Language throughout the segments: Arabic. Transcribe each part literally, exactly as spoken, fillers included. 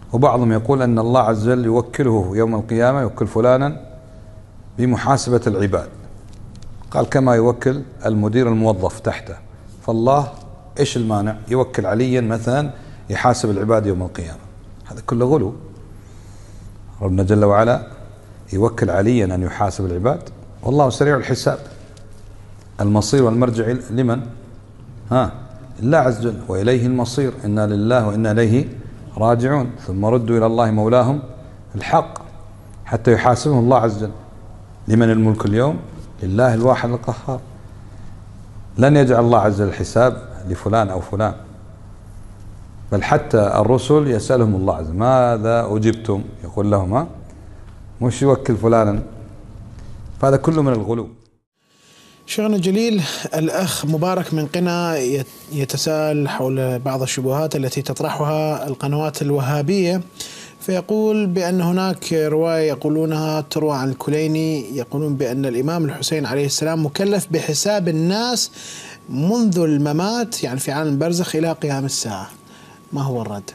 وبعضهم يقول أن الله عز وجل يوكله يوم القيامة، يوكل فلانا بمحاسبة العباد، قال كما يوكل المدير الموظف تحته. فالله إيش المانع يوكل عليا مثلا يحاسب العباد يوم القيامة؟ هذا كله غلو. ربنا جل وعلا يوكل عليا أن يحاسب العباد، والله سريع الحساب. المصير والمرجع لمن؟ ها الله عز وجل، وإليه المصير، إنا لله وإنا إليه راجعون، ثم ردوا إلى الله مولاهم الحق حتى يحاسبهم الله عز وجل. لمن الملك اليوم؟ لله الواحد القهار. لن يجعل الله عز وجل الحساب لفلان أو فلان، بل حتى الرسل يسألهم الله عز وجل ماذا أجبتم، يقول لهم ها مش يوكل فلانا. فهذا كله من الغلو. شيخنا الجليل، الأخ مبارك من قنا يتساءل حول بعض الشبهات التي تطرحها القنوات الوهابية، فيقول بأن هناك رواية يقولونها تروى عن الكليني، يقولون بأن الإمام الحسين عليه السلام مكلف بحساب الناس منذ الممات، يعني في عالم البرزخ إلى قيام الساعة. ما هو الرد؟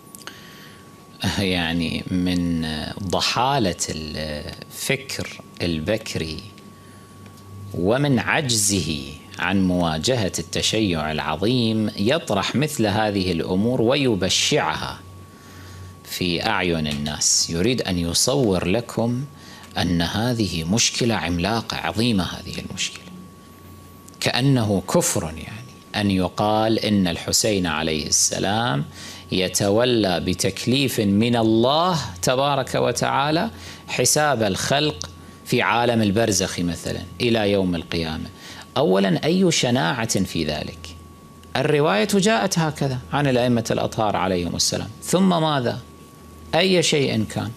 يعني من ضحالة الفكر البكري ومن عجزه عن مواجهة التشيع العظيم يطرح مثل هذه الأمور ويبشعها في أعين الناس، يريد أن يصور لكم أن هذه مشكلة عملاقة عظيمة. هذه المشكلة كأنه كفر يعني أن يقال إن الحسين عليه السلام يتولى بتكليف من الله تبارك وتعالى حساب الخلق في عالم البرزخ مثلا إلى يوم القيامة. أولا أي شناعة في ذلك؟ الرواية جاءت هكذا عن الأئمة الأطهار عليهم السلام، ثم ماذا؟ أي شيء كان.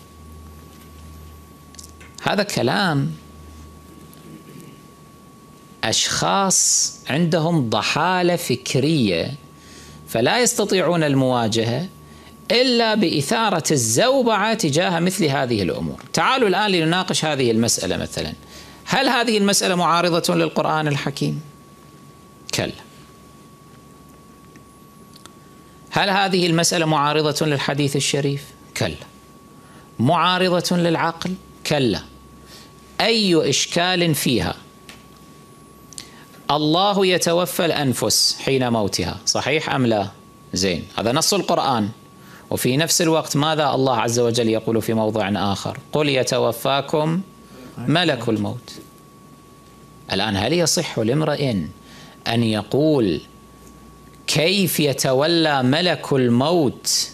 هذا كلام أشخاص عندهم ضحالة فكرية فلا يستطيعون المواجهة إلا بإثارة الزوبعة تجاه مثل هذه الأمور. تعالوا الآن لنناقش هذه المسألة مثلا. هل هذه المسألة معارضة للقرآن الحكيم؟ كلا. هل هذه المسألة معارضة للحديث الشريف؟ كلا. معارضة للعقل؟ كلا. أي إشكال فيها؟ الله يتوفى الأنفس حين موتها، صحيح أم لا؟ زين، هذا نص القرآن. وفي نفس الوقت ماذا الله عز وجل يقول في موضع آخر؟ قل يتوفاكم ملك الموت. الآن هل يصح لامرئ أن يقول كيف يتولى ملك الموت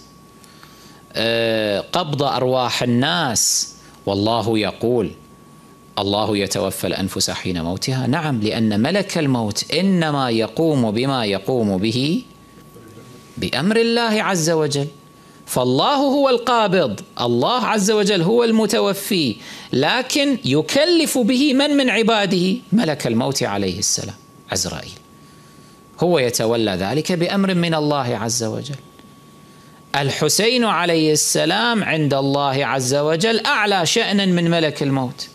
قبض أرواح الناس والله يقول الله يتوفى الأنفس حين موتها؟ نعم، لأن ملك الموت إنما يقوم بما يقوم به بأمر الله عز وجل. فالله هو القابض، الله عز وجل هو المتوفي، لكن يكلف به من من عباده؟ ملك الموت عليه السلام عزرائيل، هو يتولى ذلك بأمر من الله عز وجل. الحسين عليه السلام عند الله عز وجل أعلى شأنا من ملك الموت.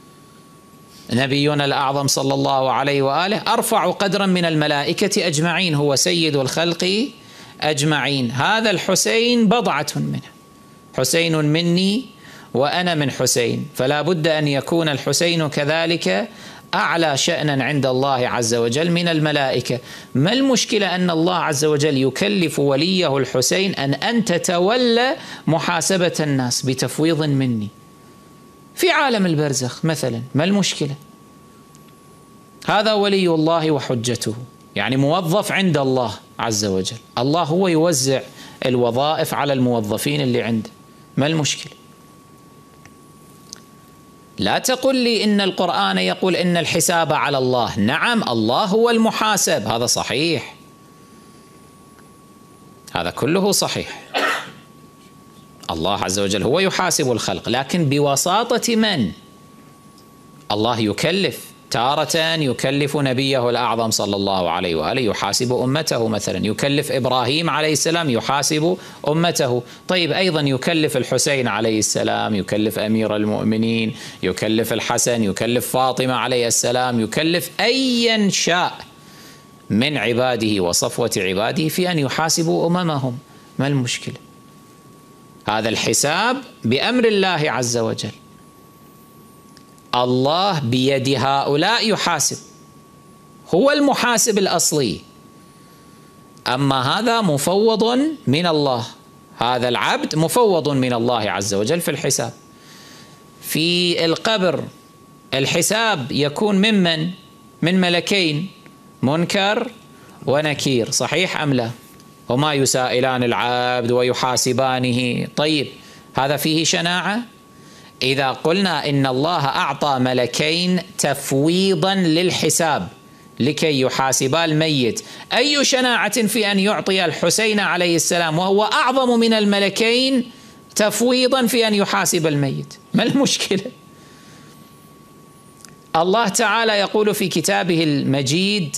نبينا الأعظم صلى الله عليه وآله أرفع قدرا من الملائكة أجمعين، هو سيد الخلق أجمعين. هذا الحسين بضعة منه، حسين مني وأنا من حسين، فلا بد أن يكون الحسين كذلك أعلى شأنا عند الله عز وجل من الملائكة. ما المشكلة أن الله عز وجل يكلف وليه الحسين أن أنت تتولى محاسبة الناس بتفويض مني في عالم البرزخ مثلا؟ ما المشكلة؟ هذا ولي الله وحجته، يعني موظف عند الله عز وجل، الله هو يوزع الوظائف على الموظفين اللي عنده، ما المشكلة؟ لا تقل لي إن القرآن يقول إن الحساب على الله. نعم، الله هو المحاسب، هذا صحيح، هذا كله صحيح، الله عز وجل هو يحاسب الخلق، لكن بواسطة من؟ الله يكلف، تارة يكلف نبيه الأعظم صلى الله عليه وآله يحاسب أمته مثلا، يكلف إبراهيم عليه السلام يحاسب أمته. طيب أيضا يكلف الحسين عليه السلام، يكلف أمير المؤمنين، يكلف الحسن، يكلف فاطمة عليه السلام، يكلف أيا شاء من عباده وصفوة عباده في أن يحاسبوا أممهم. ما المشكلة؟ هذا الحساب بأمر الله عز وجل، الله بيد هؤلاء يحاسب، هو المحاسب الأصلي. أما هذا مفوض من الله، هذا العبد مفوض من الله عز وجل في الحساب. في القبر الحساب يكون ممن؟ من ملكين، منكر ونكير، صحيح أم لا؟ هما يسائلان العبد ويحاسبانه. طيب هذا فيه شناعة؟ إذا قلنا إن الله أعطى ملكين تفويضا للحساب لكي يحاسبا الميت، أي شناعة في أن يعطي الحسين عليه السلام وهو أعظم من الملكين تفويضا في أن يحاسب الميت؟ ما المشكلة؟ الله تعالى يقول في كتابه المجيد: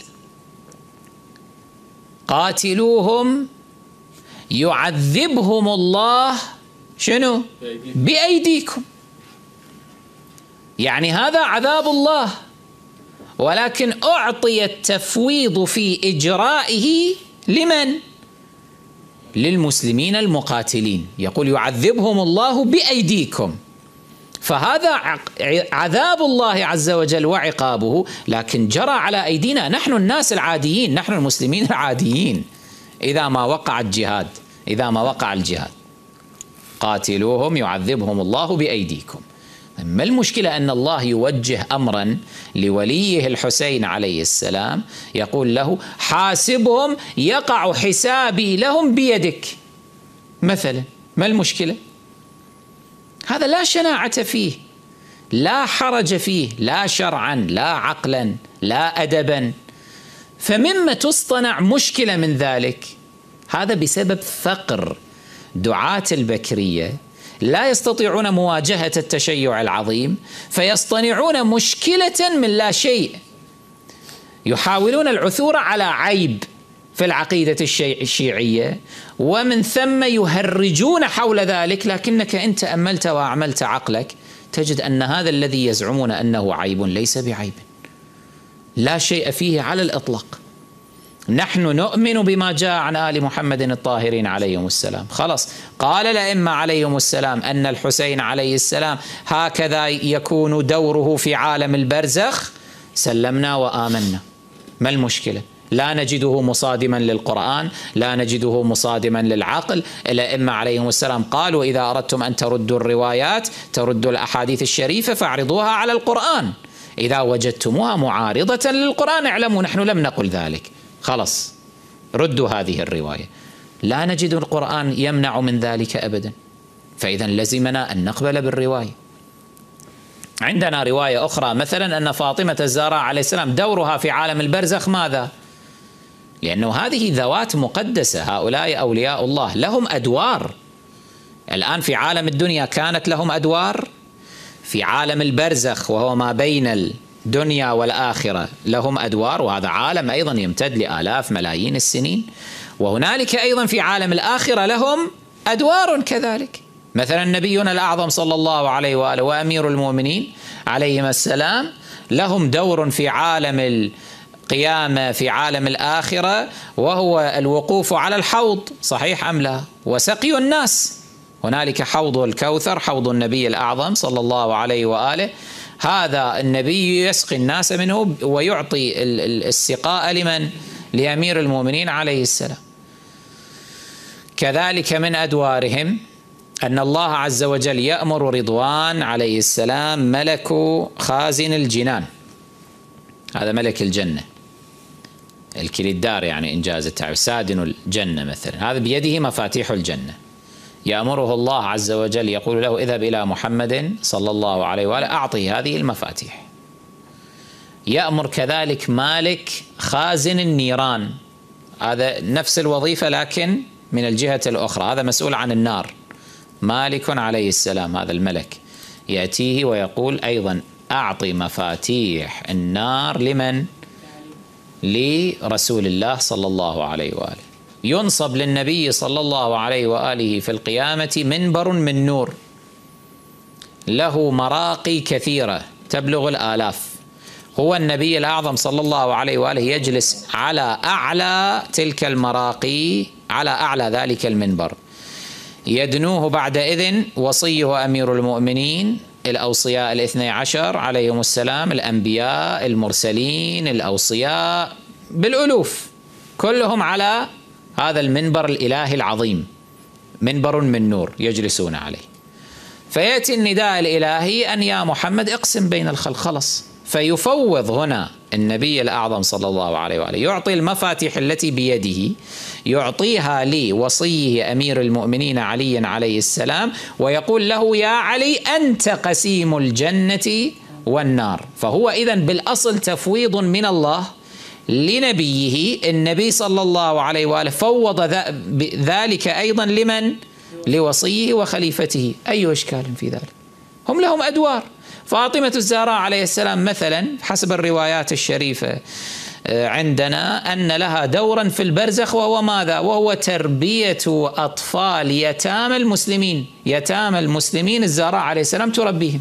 قاتلوهم يعذبهم الله شنو؟ بأيديكم. يعني هذا عذاب الله، ولكن أعطي التفويض في إجرائه لمن؟ للمسلمين المقاتلين. يقول يعذبهم الله بأيديكم، فهذا عذاب الله عز وجل وعقابه، لكن جرى على أيدينا نحن الناس العاديين، نحن المسلمين العاديين. إذا ما وقع الجهاد، إذا ما وقع الجهاد قاتلوهم يعذبهم الله بأيديكم. ما المشكلة أن الله يوجه أمرا لوليه الحسين عليه السلام يقول له: حاسبهم يقع حسابي لهم بيدك مثلا؟ ما المشكلة؟ هذا لا شناعة فيه، لا حرج فيه، لا شرعا لا عقلا لا أدبا. فمما تصطنع مشكلة من ذلك؟ هذا بسبب فقر دعاة البكرية، لا يستطيعون مواجهة التشيع العظيم، فيصطنعون مشكلة من لا شيء، يحاولون العثور على عيب في العقيدة الشيعية، ومن ثم يهرجون حول ذلك. لكنك إن تأملت وأعملت عقلك تجد أن هذا الذي يزعمون أنه عيب ليس بعيب، لا شيء فيه على الإطلاق. نحن نؤمن بما جاء عن آل محمد الطاهرين عليهم السلام. خلاص قال الأئمة عليهم السلام أن الحسين عليه السلام هكذا يكون دوره في عالم البرزخ، سلمنا وآمنا. ما المشكلة؟ لا نجده مصادما للقرآن، لا نجده مصادما للعقل. الأئمة عليهم السلام قالوا: إذا أردتم أن تردوا الروايات، تردوا الأحاديث الشريفة، فاعرضوها على القرآن. إذا وجدتموها معارضة للقرآن اعلموا نحن لم نقل ذلك، خلاص ردوا هذه الرواية. لا نجد القرآن يمنع من ذلك أبدا، فإذا لزمنا أن نقبل بالرواية. عندنا رواية أخرى مثلا أن فاطمة الزهراء عليه السلام دورها في عالم البرزخ ماذا؟ لأنه هذه ذوات مقدسة، هؤلاء أولياء الله لهم أدوار. الآن في عالم الدنيا كانت لهم أدوار، في عالم البرزخ وهو ما بين الدنيا والآخرة لهم أدوار، وهذا عالم أيضا يمتد لآلاف ملايين السنين. وهنالك أيضا في عالم الآخرة لهم أدوار كذلك. مثلا نبينا الأعظم صلى الله عليه وآله وأمير المؤمنين عليهم السلام لهم دور في عالم القيامة في عالم الآخرة، وهو الوقوف على الحوض، صحيح أم لا؟ وسقي الناس. هنالك حوض الكوثر، حوض النبي الأعظم صلى الله عليه وآله، هذا النبي يسقي الناس منه ويعطي السقاء لمن؟ لأمير المؤمنين عليه السلام. كذلك من أدوارهم أن الله عز وجل يأمر رضوان عليه السلام ملك خازن الجنان، هذا ملك الجنة، الكليدار يعني إنجاز التعبير، سادن الجنة مثلا، هذا بيده مفاتيح الجنة. يأمره الله عز وجل يقول له: اذهب إلى محمد صلى الله عليه وآله أعطيه هذه المفاتيح. يأمر كذلك مالك خازن النيران، هذا نفس الوظيفة لكن من الجهة الأخرى، هذا مسؤول عن النار. مالك عليه السلام هذا الملك يأتيه ويقول أيضا: أعطي مفاتيح النار لمن؟ لرسول الله صلى الله عليه وآله. ينصب للنبي صلى الله عليه وآله في القيامة منبر من نور له مراقي كثيرة تبلغ الآلاف، هو النبي الأعظم صلى الله عليه وآله يجلس على أعلى تلك المراقي، على أعلى ذلك المنبر، يدنوه بعدئذ وصيه أمير المؤمنين، الأوصياء الاثني عشر عليهم السلام، الأنبياء، المرسلين، الأوصياء بالألوف، كلهم على هذا المنبر الإلهي العظيم، منبر من نور يجلسون عليه. فيأتي النداء الإلهي أن يا محمد اقسم بين الخلق، خلص. فيفوض هنا النبي الأعظم صلى الله عليه وآله، يعطي المفاتيح التي بيده، يعطيها لوصيه أمير المؤمنين علي عليه السلام، ويقول له يا علي أنت قسيم الجنة والنار. فهو إذن بالأصل تفويض من الله لنبيه. النبي صلى الله عليه وآله فوض ذلك أيضا لمن؟ لوصيه وخليفته. أي إشكال في ذلك؟ هم لهم أدوار. فاطمة الزهراء عليه السلام مثلا حسب الروايات الشريفة عندنا أن لها دورا في البرزخ، وهو ماذا؟ وهو تربية أطفال يتامى المسلمين. يتامى المسلمين الزهراء عليه السلام تربيهم.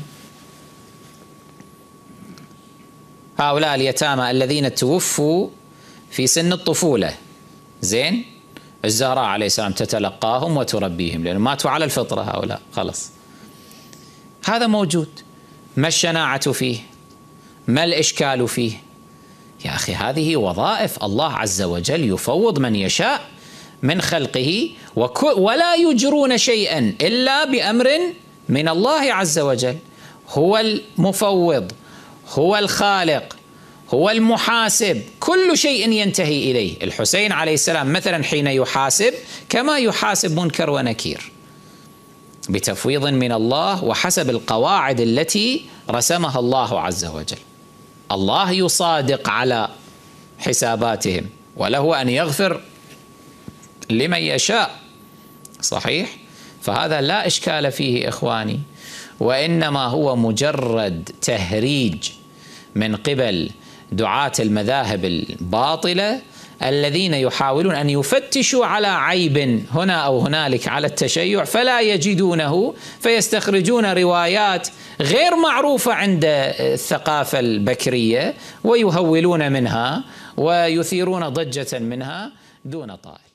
هؤلاء اليتامى الذين توفوا في سن الطفولة، زين، الزهراء عليه السلام تتلقاهم وتربيهم، لأنهم ماتوا على الفطرة هؤلاء، خلص. هذا موجود. ما الشناعة فيه؟ ما الإشكال فيه؟ يا أخي هذه وظائف الله عز وجل يفوض من يشاء من خلقه، ولا يجرون شيئا إلا بأمر من الله عز وجل. هو المفوض، هو الخالق، هو المحاسب، كل شيء ينتهي إليه. الحسين عليه السلام مثلا حين يحاسب كما يحاسب منكر ونكير، بتفويض من الله وحسب القواعد التي رسمها الله عز وجل. الله يصادق على حساباتهم، وله أن يغفر لمن يشاء، صحيح؟ فهذا لا إشكال فيه إخواني، وإنما هو مجرد تهريج من قبل دعاة المذاهب الباطلة الذين يحاولون أن يفتشوا على عيب هنا أو هنالك على التشيع فلا يجدونه، فيستخرجون روايات غير معروفة عند الثقافة البكرية ويهولون منها ويثيرون ضجة منها دون طائل.